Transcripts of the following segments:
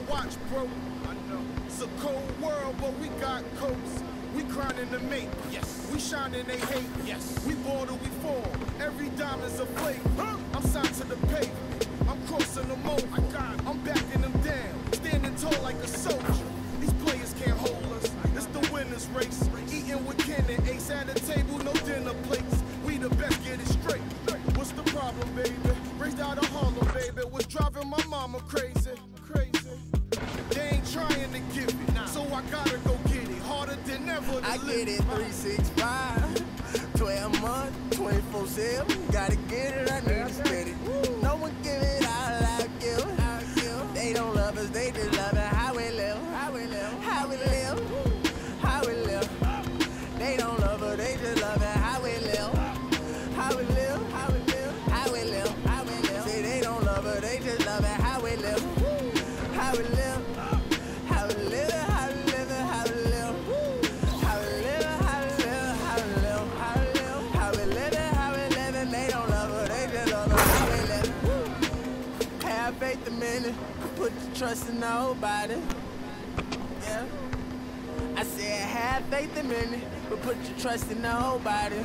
watch, bro. I know. It's a cold world, but we got coats. We grinding to make. Yes. We shining, they hate. Yes. We ball till we fall. Every diamond's a flavor. I'm signed to the pavement. I'm crossing them over. I'm backing them down. Standing tall like a soldier. These players can't hold us. It's the winner's race. Eating with Ken and Ace at a table, no dinner plates. We the best, get it straight. What's the problem, baby? Raised out of Harlem, baby. What's driving my mama crazy? Crazy. They ain't trying to give it, so I gotta go get it. Harder than ever to I live. get it 365, 12 months, 24/7. Gotta get it, I need to spend it. No one give it all I give. They don't love us, they just love it. How we live, how we live, how we live, how we live. They don't love us, they just love it. How we live, how we live, how we live, how we live, how we live. Say they don't love us, they just love it. How we live, how we live, how we live, how we live, how we live, how we live, how we live, how we live, how we live, how we live, how we live. And they don't love us, they just love us. How we live. Have faith a minute, put your trust in nobody. Yeah. I said have faith a minute, but put your trust in nobody.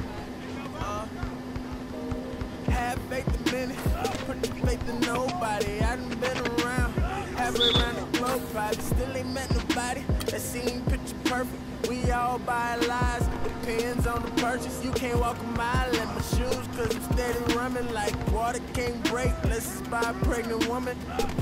Have faith a minute, put your faith in nobody. I done been around, halfway around the globe, probably still ain't met nobody that seem picture perfect. We all buy lies, depends on the purchase. You can't walk a mile in my shoes, cause I'm steady running like water can't break. Let's just buy a pregnant woman.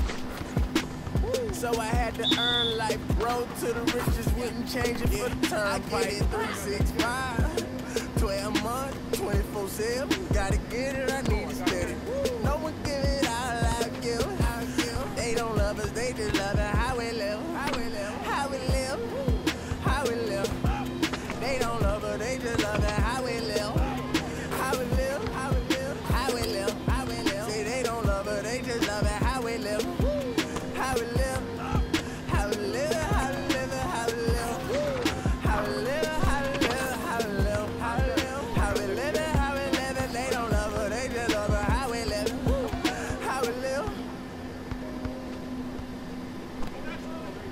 So I had to earn life, road to the riches, wouldn't change it for the turnpike. I get it 365, 12 months, 24/7. Gotta get it, I need to spend it. No one give it all I give. They don't love us, they just love it. How we live, how we live, how we live, how we live. They don't love us, they just love it. How we live, how we live, how we live, how we live, how we live. Say they don't love us, they just love it. How we live, how we live, how we live, how we live, how we live, how we live, how we live, how we live, how we live, how we live, how we live. And they don't love us, they just love us. How we live, how we live.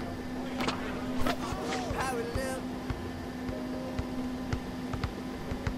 How we live.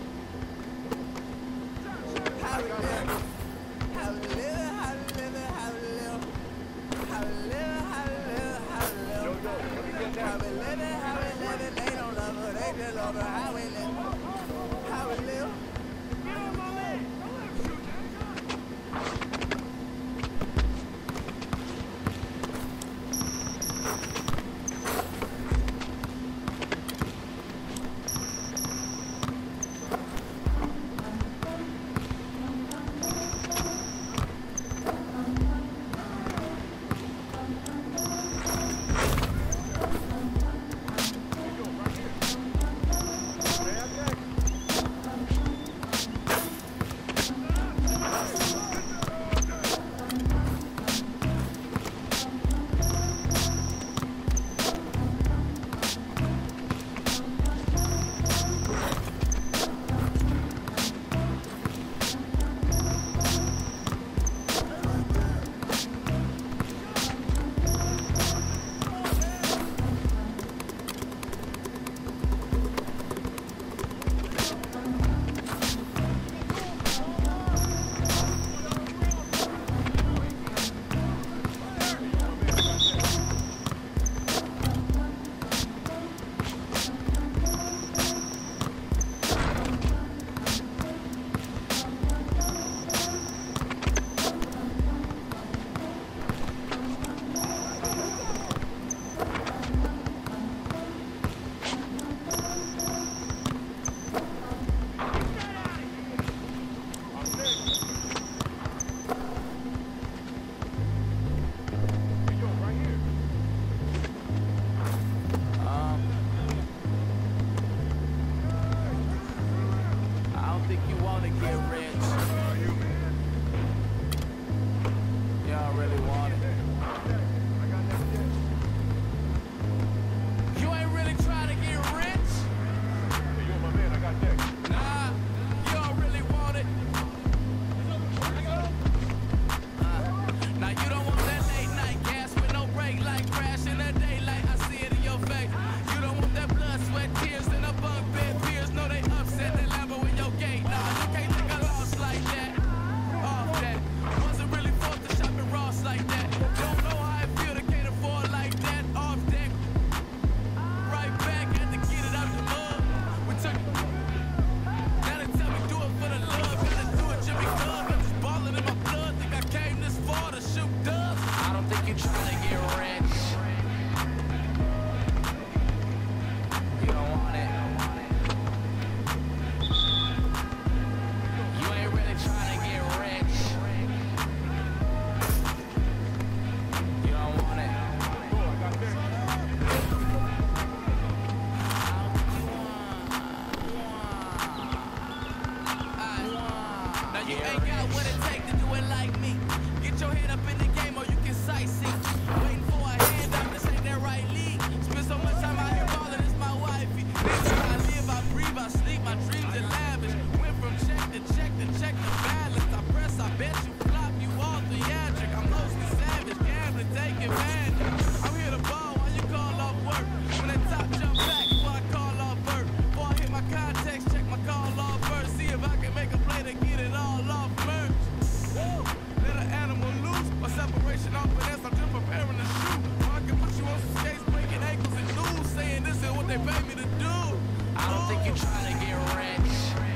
You ain't got what it takes to do it like me. Get your head up in the game or you can sightsee. Waiting for a hand up, this ain't that right league. Spend so much time out here balling, it's my wifey. This is how I live, I breathe, I sleep, my dreams are lavish. Went from check to check to check to balance. I press, I bet you flop, you all theatric. I'm mostly savage, gambling, take advantage. I'm here to ball while you call off work. When that top jump back, before I call off work. Before I hit my context, check my call off first. See if I can make a play to get it all off merch. Woo! Let an animal loose. My separation off finesse, I'm just preparing to shoot. Or I can put you on some skates, breaking ankles and news, saying this is what they pay me to do. I don't think you're trying to get rich.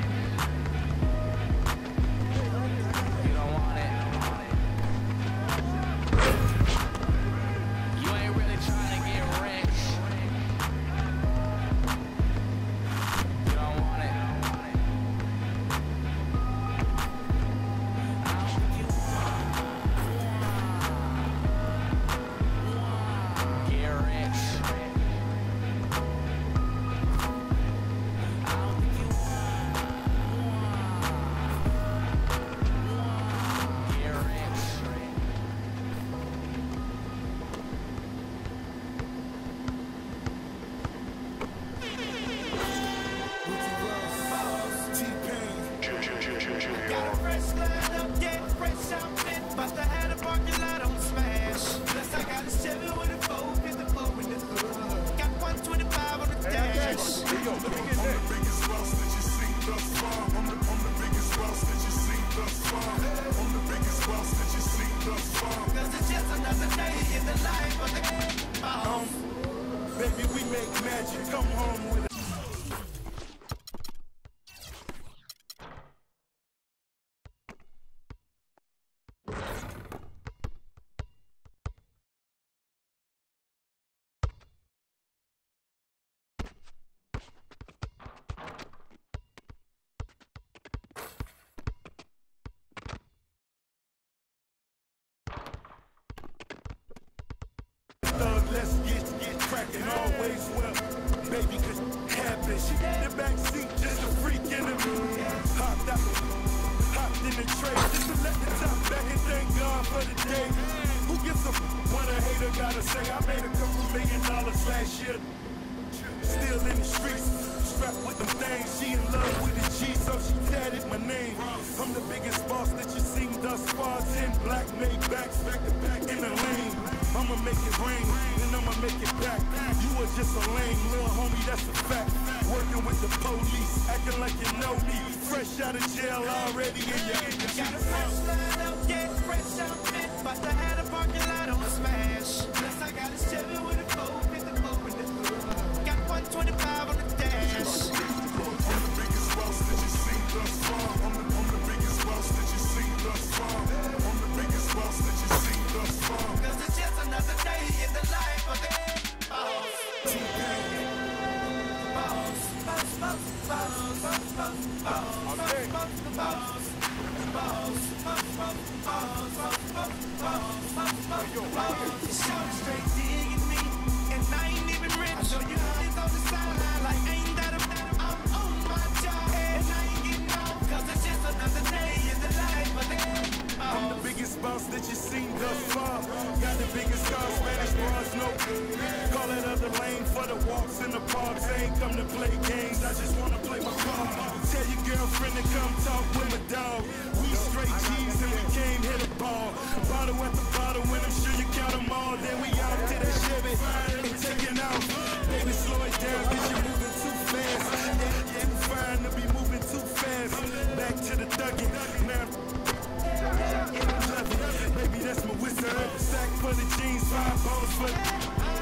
You don't want it. You ain't really trying to get rich. You don't want it. I don't think you get rich. I don't think you get Got a fresh line up, yeah, fresh outfit. But I had a parking lot on smash. Plus I got a 7 with a 454 in the hood. Got 125 on the dash. I'm the biggest boss that you seen thus far. I'm the biggest boss that you seen thus far. I'm the biggest boss that you seen thus far. Cause it's just another day in the life of the Baby, we make magic. Come home with it. Let's get cracking, always well. Baby could happen. She in the back seat, just a freak in the mood. Hopped in the tray, just to let the top back and thank God for the day. Who gives a what a hater gotta say? I made a couple $1 million last year. Still in the streets, strapped with them things. She in love with the G, so she tatted my name. I'm the biggest boss that you seen thus far. 10 black made backs back to back in the lane. I'ma make it rain, and I'ma make it back. You are just a lame little homie, that's a fact. Working with the police, acting like you know me. Fresh out of jail already in your Got a fresh line up, yeah, fresh outfit. But I had a parking lot on smash. Plus I got a 7 with a 454 in the hood. Got 125 on the dash. I'm the biggest boss that you seen thus far. I'm the biggest boss that you seen thus far. I'm the biggest boss that you seen thus far. Cause it's just another day in the life of the boss. Shout straight digging me, and I ain't even rich. I know you always on the sideline like ain't that a I'm on my job, and I ain't getting off. Cause it's just another day in the life of the I'm the biggest boss that you seen thus far. Got the biggest car, Spanish bars, no. Call that other lane for the walks in the parks. I ain't come to play games, I just wanna play my part. Tell your girlfriend to come talk with my dog. We straight G's and we came hit a ball. Bottle at the bottle, when I'm sure you count them all. Then we out to that Chevy and taking out. Baby, slow it down, cause you're moving too fast. Yeah, too fine to be moving too fast. Back to the thuggin', now baby, that's my wizard. Sack for the jeans, 5 bones for the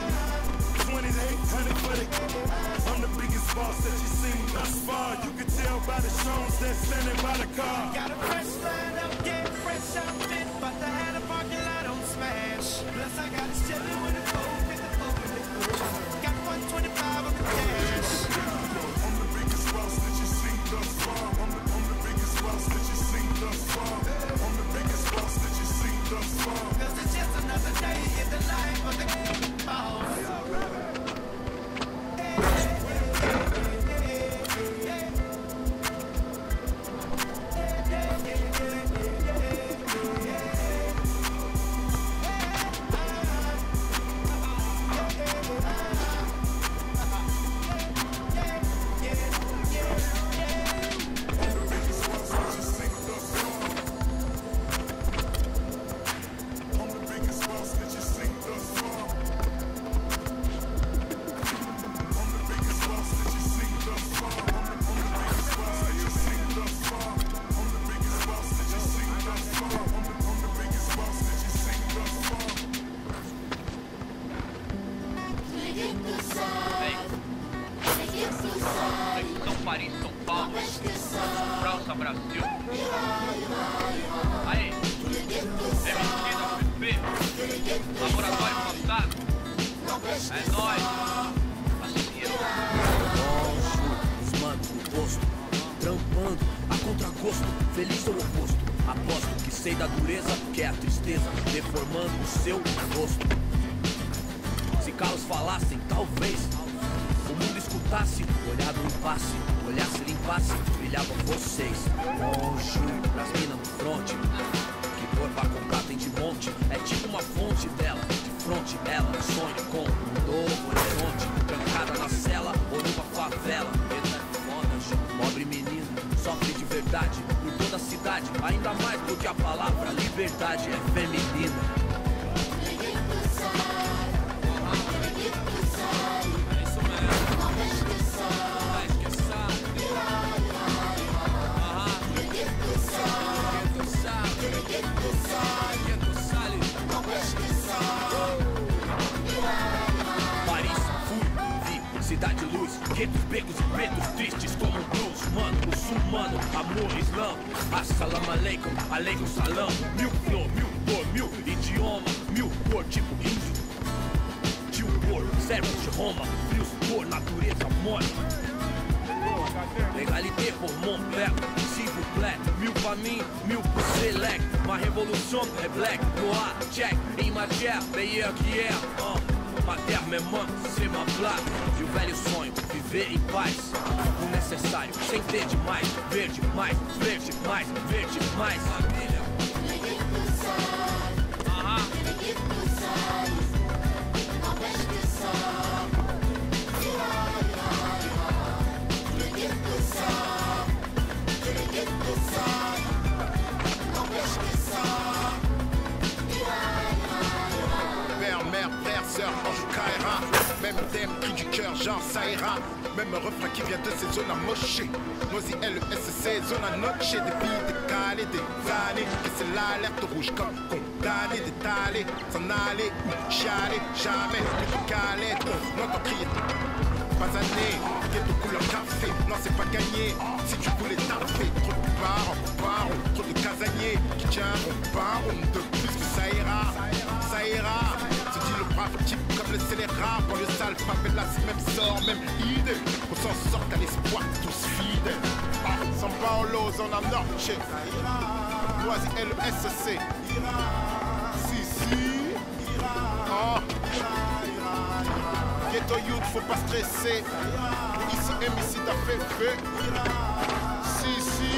2800 for the. I'm the biggest boss that you seen thus far. You can tell by the shows that's standing by the car. Got a fresh line up, yeah, fresh outfit. But I had a parking lot on smash. Plus I got a 7 with a 454 in the hood. Got 125 on the dash. I'm the biggest boss that you seen thus far. I'm the biggest boss that you seen thus far. I'm the biggest boss that you seen thus far. Cause it's just another day in the life of the boss. Brasil. Aí, MC da PP, Laboratório Fantasma. É nóis. Os manos no posto, trampando a contragosto, feliz ou oposto. Aposto que sei da dureza, que é a tristeza, deformando o seu rosto. Se calos falassem, talvez o mundo escutasse, olhar no impasse, olhasse, limpasse, brilhavam vocês. Longe, as minas no fronte, que dor pra comprar tem de monte. É tipo uma fonte dela, de fronte ela sonha com um novo horizonte. Trancada na cela ou numa favela, eita foda, pobre menina, sofre de verdade por toda a cidade. Ainda mais porque a palavra liberdade é feminina. Cidade luz, guetos, becos e pretos tristes como um blues. Mano, muçulmano, amor, islã. Assalamu alaikum, alaikum salam. Mil flor, mil cor, mil idioma, mil cor tipo índio. Tio cor, servos de Roma, frios por natureza morte. Legalité pour mon père, s'il vous plaît. Mil pra mim, mil pro select. Ma révolution é black, noir, check. In matière, meilleur qu'hier. Ma terre, mes mains, c'est ma plaque. E o velho sonho, viver em paz. O necessário, sem ter demais. Verde mais, verde mais, verde mais. Família. Père, mère, frère, sœur, ange ou Kaira. Même thème, cri du cœur, genre ça ira. Même refrain qui vient de ces zones amochées. Noisy LSC, zone à noche. Des filles décalées, des années. Et c'est l'alerte rouge comme condamné d'étaler. S'en aller ou chialer, jamais plus de calette. On entend crier. Pas anné, ghetto couleur café. Non, c'est pas gagné. Si tu voulais taffer, trop de parents, trop de casaniers qui tiendront pas de plus que ça ira. Ça ira. Se dit le brave type comme le scélérat. Pour le sale, favelas, même sort, même idée. On s'en sort à l'espoir, tous fidèles. Ah, São Paulo, zone à Norte. Noisy LSC. Si. Oh. Ghetto youth, faut pas stresser. Ici, MC, t'as fait. Si.